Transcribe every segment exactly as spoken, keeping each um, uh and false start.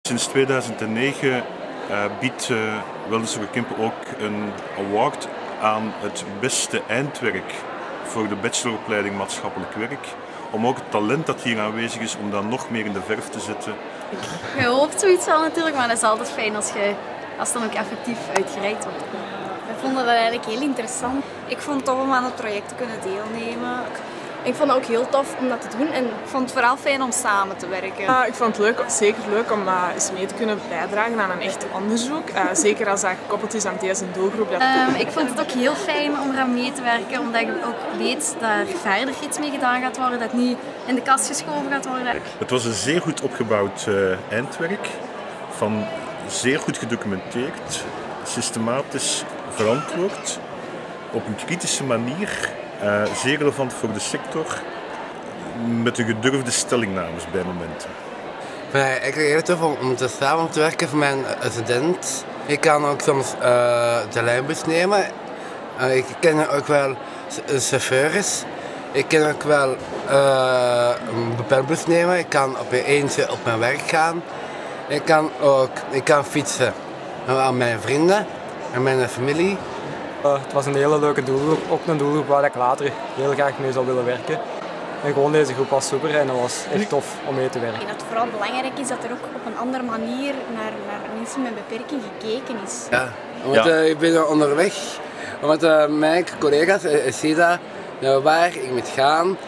Sinds tweeduizend negen uh, biedt uh, Wildeshove Kempen ook een award aan het beste eindwerk voor de bacheloropleiding maatschappelijk werk. Om ook het talent dat hier aanwezig is, om dat nog meer in de verf te zetten. Je hoopt zoiets wel natuurlijk, maar het is altijd fijn als, je, als het dan ook effectief uitgereikt wordt. We vonden dat eigenlijk heel interessant. Ik vond het tof om aan het project te kunnen deelnemen. Ik vond het ook heel tof om dat te doen en ik vond het vooral fijn om samen te werken. Uh, ik vond het leuk, zeker leuk om uh, eens mee te kunnen bijdragen aan een echt onderzoek. Uh, zeker als dat gekoppeld is aan deze doelgroep. Dat... Um, ik vond het ook heel fijn om eraan mee te werken, omdat je ook weet dat er verder iets mee gedaan gaat worden, dat het niet in de kast geschoven gaat worden. Het was een zeer goed opgebouwd uh, eindwerk, van zeer goed gedocumenteerd, systematisch verantwoord, op een kritische manier. Uh, zeer relevant voor de sector, met de gedurfde stellingnames bij momenten. Maar ik krijg heel tof om, om te samen te werken voor mijn student. Ik kan ook soms uh, de lijnbus nemen. Uh, ik ken ook wel chauffeurs. Ik kan ook wel uh, een beperktbus nemen. Ik kan op mijn eentje op mijn werk gaan. Ik kan ook ik kan fietsen aan mijn vrienden en mijn familie. Uh, het was een hele leuke doelgroep, ook een doelgroep waar ik later heel graag mee zou willen werken. En gewoon deze groep was super en dat was echt tof om mee te werken. En dat het vooral belangrijk is dat er ook op een andere manier naar, naar mensen met beperking gekeken is. Ja, want ja. uh, ik ben onderweg, want uh, mijn collega's uh, zien dat naar waar ik moet gaan,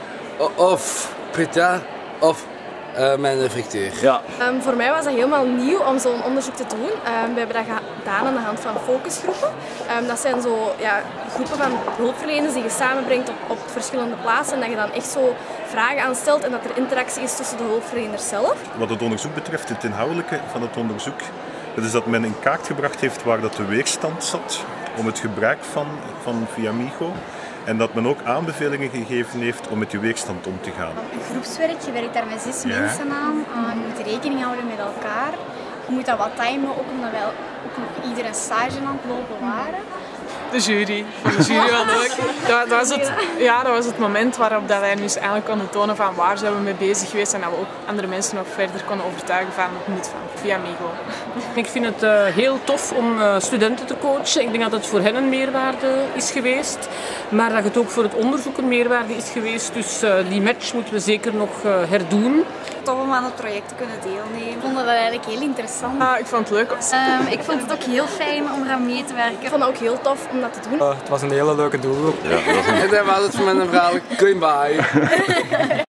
of Prita, of Uh, mijn frituur. Ja. Um, voor mij was dat helemaal nieuw om zo'n onderzoek te doen. Um, we hebben dat gedaan aan de hand van focusgroepen. Um, dat zijn zo, ja, groepen van hulpverleners die je samenbrengt op, op verschillende plaatsen. En dat je dan echt zo vragen aanstelt en dat er interactie is tussen de hulpverleners zelf. Wat het onderzoek betreft, het inhoudelijke van het onderzoek, dat is dat men in kaart gebracht heeft waar dat de weerstand zat om het gebruik van, van Viamigo. En dat men ook aanbevelingen gegeven heeft om met die weerstand om te gaan. Een groepswerk, je werkt daar met zes ja. mensen aan. Uh, je moet rekening houden met elkaar. Je moet dat wat timen, ook omdat wij ook nog ieder een stage aan het lopen waren. De jury, van de jury was ook. Dat, dat, was het, ja, dat was het moment waarop dat wij nu eigenlijk konden tonen van waar zijn we mee bezig geweest en dat we ook andere mensen nog verder konden overtuigen van het nut van Viamigo. Ik vind het uh, heel tof om uh, studenten te coachen. Ik denk dat het voor hen een meerwaarde is geweest, maar dat het ook voor het onderzoek een meerwaarde is geweest. Dus uh, die match moeten we zeker nog uh, herdoen. Tof om aan het project te kunnen deelnemen. Ik vond dat eigenlijk heel interessant. Ah, ik vond het leuk. Um, ik vond het ook heel fijn om eraan mee te werken. Ik vond het ook heel tof om dat te doen. Uh, het was een hele leuke doelgroep. Ja, dat was het voor mijn vrouw. Goodbye.